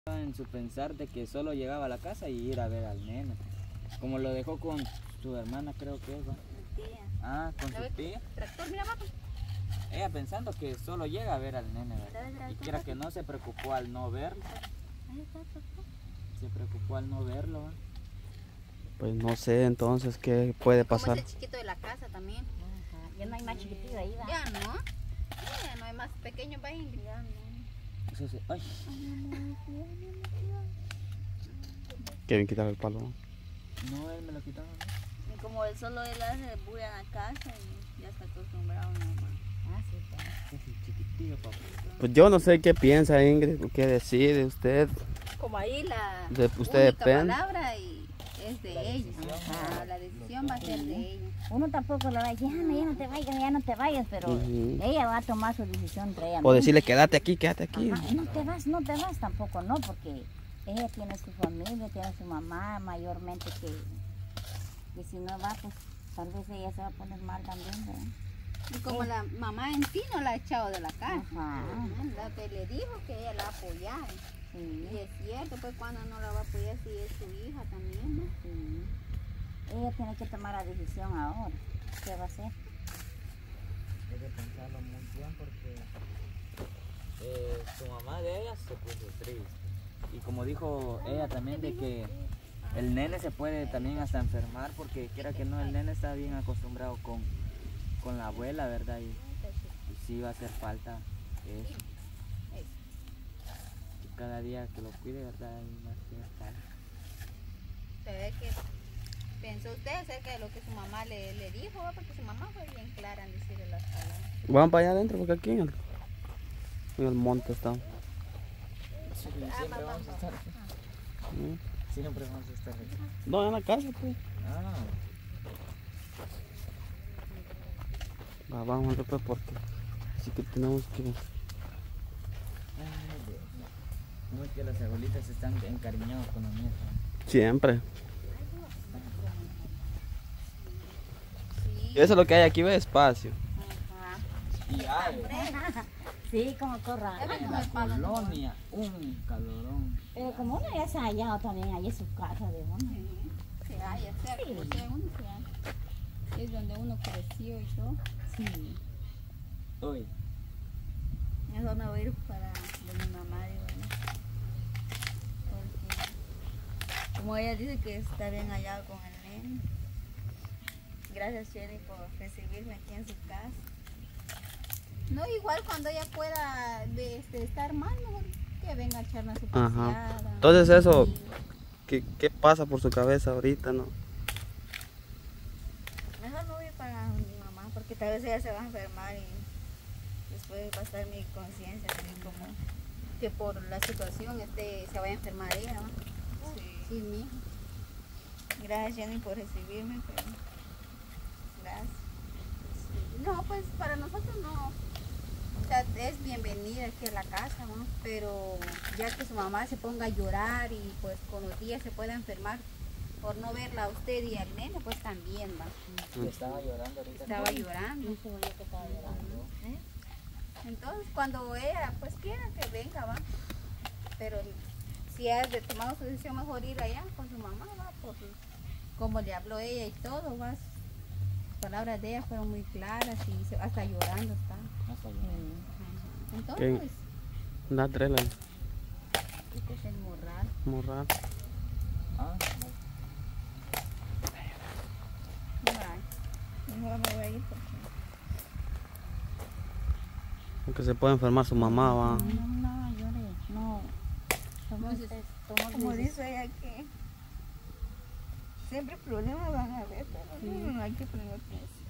En su pensar de que solo llegaba a la casa y ir a ver al nene. Como lo dejó con su hermana, creo que es, ¿va? Mi tía. Ah, con su tía. Tractor, mira, papá. Ella pensando que solo llega a ver al nene, ¿verdad? Y quiera que no, se preocupó al no verlo. Ahí está, papá. Se preocupó al no verlo, ¿va? Pues no sé entonces qué puede Como pasar. es el chiquito de la casa también. Ajá. Ya no hay más chiquitito ahí, ¿va? Ya no. Ya no hay más pequeños, va Ingrid. Ya no. Eso sí. Ay. Quieren quitar el palo. No, él me lo quitaba, ¿no? Y como él solo él hace bulla en la casa y ya está acostumbrado a mi mamá. Ah, sí, pues. Ese chiquitillo, papá. Pues yo no sé qué piensa Ingrid, qué decide usted. Como ahí la Usted única depende. palabra y es de ella. Ajá, la decisión va a ser de ella. Uno tampoco le va a decir, ya no te vayas, ya no te vayas, pero Ujú. ella va a tomar su decisión entre ella O misma. decirle quédate aquí, quédate aquí. Ajá, y no te vas tampoco, no, porque ella tiene su familia, tiene su mamá, mayormente que si no va, pues tal vez ella se va a poner mal también, ¿verdad? Y como la mamá en sí no la ha echado de la casa. Ajá. La que le dijo que ella la va a apoyar. Sí, Y es cierto, pues cuando no la va a apoyar si es su hija también, ¿no? sí. Ella tiene que tomar la decisión ahora. ¿Qué va a hacer? Hay que pensarlo muy bien porque su mamá de ella se puso triste. Y como dijo ella también de que el nene se puede también hasta enfermar porque quiera que no, el nene está bien acostumbrado con la abuela, ¿verdad? Y sí va a hacer falta eso. Y cada día que lo cuide, ¿verdad? Y va a hacer falta. Se ve que pensó usted acerca de lo que su mamá le dijo, ¿va? Porque su mamá fue bien clara en decirle las palabras. Van para allá adentro porque aquí en el monte está. Siempre vamos a estar aquí. Siempre vamos a estar aquí. No, en la casa pues. Ah, Vamos pues porque así que tenemos que. ay, Dios mío. ¿Cómo es que las abuelitas están encariñadas con los nietos? Siempre. Sí. Eso es lo que hay aquí, ve espacio. Ajá. Y hay Sí, como corra. en la colonia un calorón. Pero como uno ya se ha hallado también ahí en su casa de uno. Se halla cerca, Sí. o sea, uno se halla. Es donde uno creció y todo. Sí. Hoy. Mejor me voy a ir para de mi mamá, digo, ¿no? Porque como ella dice que está bien allá con el nene. Gracias, Jenny, por recibirme aquí en su casa. No, igual cuando ella pueda estar mal, mejor que venga a echarnos su Ajá. paseada. Entonces eso, Y ¿qué pasa por su cabeza ahorita, no? mejor me voy para mi mamá, porque tal vez ella se va a enfermar y después va a estar mi conciencia así como que por la situación se vaya a enfermar ella, ¿no? Sí, mi hija. Gracias, Jenny, por recibirme, pero gracias. Sí. No, pues para nosotros no. O sea, es bienvenida aquí a la casa, ¿no? Pero ya que su mamá se ponga a llorar y pues con los días se pueda enfermar por no verla a usted y al nene, pues también va. Yo estaba llorando ahorita. Estaba llorando. No se voy que estaba llorando. Entonces, cuando ella pues quiera que venga, va. Pero si ha de tomar su decisión, mejor ir allá con su mamá, va, por como le habló ella y todo, va. Las palabras de ella fueron muy claras y hasta llorando está. Hasta llorando. Entonces, ¿Qué? Una trela, es el morral. morral. Ah, Bye. Mejor me voy a ir porque Aunque se puede enfermar su mamá, va. No, llore, no. como dice ella que siempre problemas van a haber, pero no hay que poner eso.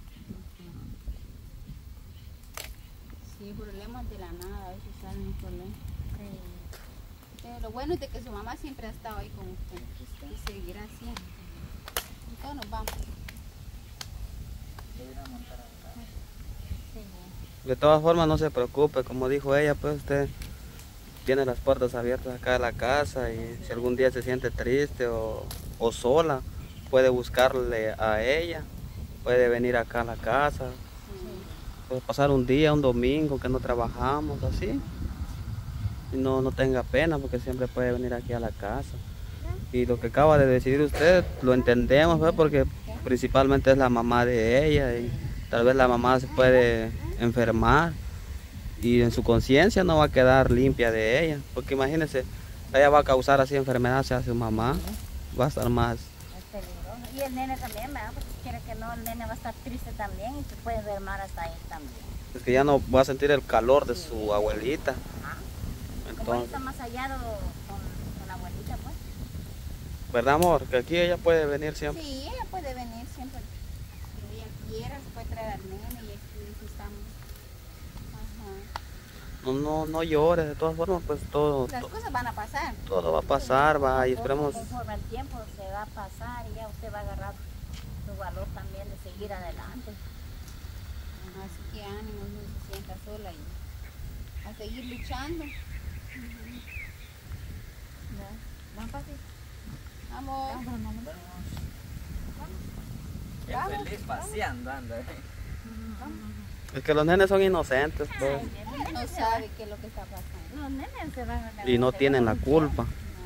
Sí, problemas de la nada, a veces salen problemas. Pero lo bueno es de que su mamá siempre ha estado ahí con usted y seguirá siempre. Entonces nos vamos. voy a ir a montar acá. De todas formas, no se preocupe, como dijo ella, pues usted tiene las puertas abiertas acá de la casa y si algún día se siente triste o sola, puede buscarle a ella, puede venir acá a la casa, puede pasar un día, un domingo que no trabajamos, así. y no tenga pena, porque siempre puede venir aquí a la casa. Y lo que acaba de decidir usted, lo entendemos, ¿verdad? Porque principalmente es la mamá de ella y tal vez la mamá se puede enfermar y en su conciencia no va a quedar limpia de ella, porque imagínense, ella va a causar así enfermedad hacia su mamá, va a estar más. Es peligroso. Y el nene también, ¿verdad? Porque quiere que no, el nene va a estar triste también y se puede enfermar hasta él también. Es que ya no va a sentir el calor de su abuelita. Ajá. Como él Entonces, está más hallado con la abuelita, pues. ¿verdad, amor? Que aquí ella puede venir siempre. Sí, ella puede venir siempre que ella quiera, se puede traer al nene y aquí estamos. Ajá. No llores, de todas formas, pues todo Las cosas van a pasar. va a pasar, va, y esperemos. Conforme el tiempo se va a pasar y ya usted va a agarrar su valor también de seguir adelante. Ajá, así que ánimo, no se sienta sola y a seguir luchando. Vamos, papi. Vamos. Qué feliz paseando anda. Es que los nenes son inocentes, pues, No sabe qué es lo que está pasando. Los nenes se van a y no tienen la culpa.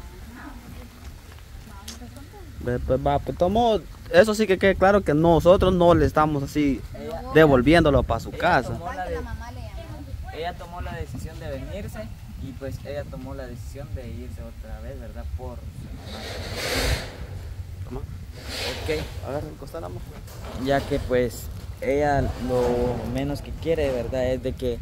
Pues va, pues tomó, eso sí que quede claro que nosotros no le estamos así devolviéndolo para su casa. Igual que la mamá le llamó. Ella tomó la decisión de venirse y pues ella tomó la decisión de irse otra vez, ¿verdad? Por Toma. ok, Agarra el costal, amor. ya que pues ella lo menos que quiere, ¿verdad? Es de que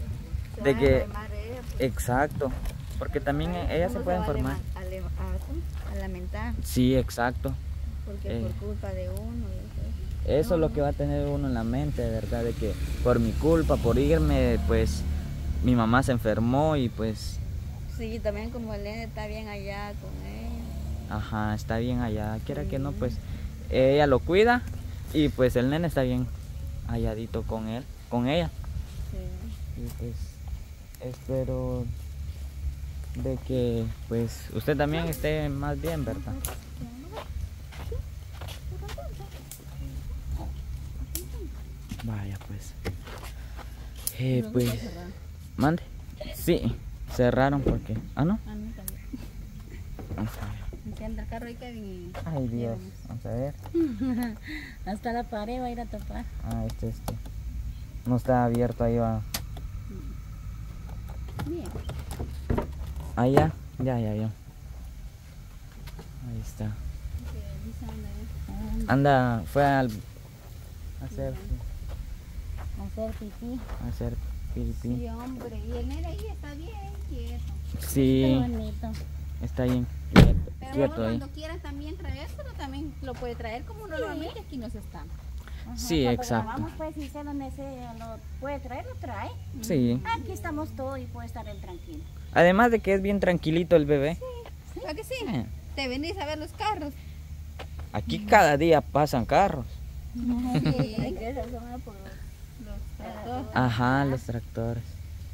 exacto, porque también ella se puede enfermar. A lamentar, Sí, exacto. porque por culpa de uno. Eso es lo que va a tener uno en la mente, ¿verdad? De que por mi culpa, por irme, pues mi mamá se enfermó y pues, Sí, también como el nene está bien allá con ella. ajá, está bien allá. Quiera que no, pues ella lo cuida y pues el nene está bien halladito con él, con ella. Sí. Y pues espero de que pues usted también esté más bien, ¿verdad? Vaya pues. Pues mande. Sí, cerraron porque. Ah, no. A mí también. Vamos a ver. Encienda el carro y Kevin y... Ay Dios, vamos a ver. Hasta la pared va a ir a topar. Ah, este. No está abierto ahí va. Bien. Ahí ya. Ya. Ahí está. Anda, fue al hacer Pipí. pipí. Sí, hombre. Y el nene ahí está bien quieto. Qué Sí, bonito. está bien. Pero Quieto ahí. cuando quieran también traérselo, también lo puede traer como normalmente aquí nos estamos. Ajá, Sí, cuando exacto. grabamos, pues, si se lo puede traer, lo trae. Sí. Aquí estamos todos y puede estar él tranquilo. Además de que es bien tranquilito el bebé. ¿Verdad que sí? Eh, Te venís a ver los carros. Aquí cada día pasan carros. Sí. Que se asoma por Los tractores. Ajá, los tractores.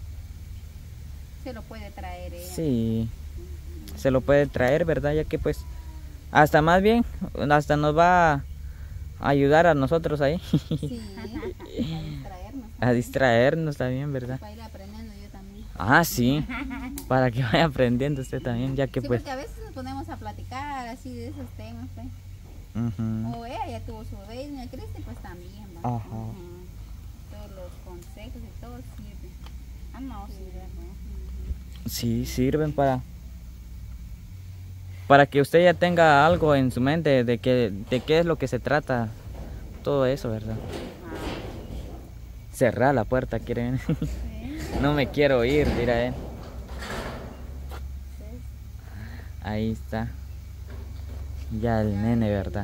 Se lo puede traer ella. Sí. Se lo puede traer, ¿verdad? Ya que pues hasta más bien, hasta nos va a ayudar a nosotros ahí. Sí, a distraernos. A distraernos también, ¿verdad? Para ir aprendiendo yo también. Ah, sí. Para que vaya aprendiendo usted también, ya que Sí, pues. porque a veces nos ponemos a platicar así de esos temas, pues. Ujú. O ella ya tuvo su bebé, y doña Cristi pues también, ¿va? Ajá. Ujú. Todos los consejos y todo sirve. Ah, no, sí, Sí, sirven para que usted ya tenga algo en su mente de qué es lo que se trata todo eso, ¿verdad? Cerrar la puerta, quieren. No me quiero ir, dirá él. Ahí está. Ya el nene, ¿verdad?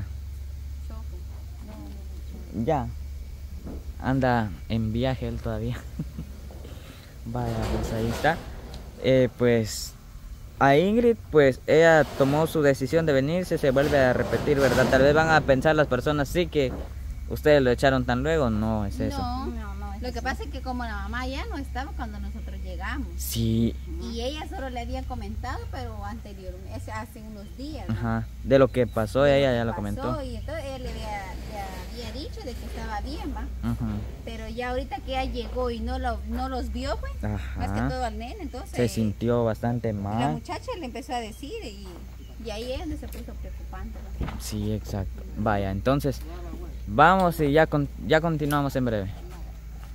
Ya. Anda en viaje él todavía. Vaya, pues ahí está. Pues a Ingrid, pues ella tomó su decisión de venirse, se vuelve a repetir, ¿verdad? Tal vez van a pensar las personas, sí, que ustedes lo echaron tan luego. No es eso. No, no, lo que pasa es que como la mamá ya no estaba cuando nosotros llegamos. Sí, Y ella solo le había comentado, pero anteriormente, hace unos días. ¿no? ajá. De lo que pasó, ella ya lo Pasó, comentó. Y entonces él le había dicho muchacho de que estaba bien, ¿va? Ujú. Pero ya ahorita que ella llegó y no los vio, pues, más que Ajá. todo al nene, entonces Se sintió bastante la mal. muchacha le empezó a decir y ahí es donde se puso preocupante, ¿va? Sí, exacto. Vaya, entonces vamos y ya continuamos en breve.